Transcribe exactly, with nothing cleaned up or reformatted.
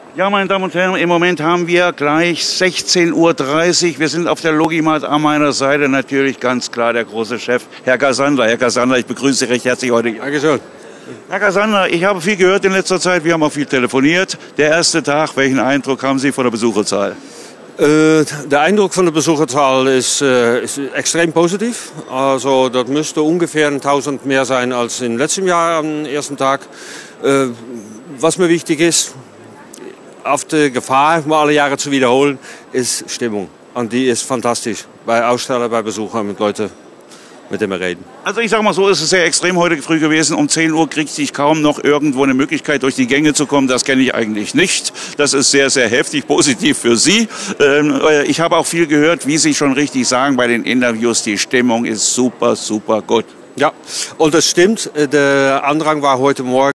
Ja, meine Damen und Herren, im Moment haben wir gleich sechzehn Uhr dreißig. Wir sind auf der Logimat an meiner Seite natürlich ganz klar der große Chef, Herr Gasander. Herr Gasander, ich begrüße Sie recht herzlich heute hier. Dankeschön. Herr Gasander, ich habe viel gehört in letzter Zeit, wir haben auch viel telefoniert. Der erste Tag, welchen Eindruck haben Sie von der Besucherzahl? Äh, der Eindruck von der Besucherzahl ist, äh, ist extrem positiv. Also das müsste ungefähr tausend mehr sein als im letzten Jahr am ersten Tag. Äh, was mir wichtig ist, auf die Gefahr, mal alle Jahre zu wiederholen, ist Stimmung. Und die ist fantastisch bei Ausstellern, bei Besuchern, mit Leuten, mit denen wir reden. Also ich sage mal so, es ist sehr extrem heute früh gewesen. Um zehn Uhr kriegte ich kaum noch irgendwo eine Möglichkeit, durch die Gänge zu kommen. Das kenne ich eigentlich nicht. Das ist sehr, sehr heftig, positiv für Sie. Ähm, ich habe auch viel gehört, wie Sie schon richtig sagen bei den Interviews, die Stimmung ist super, super gut. Ja, und das stimmt. Der Andrang war heute Morgen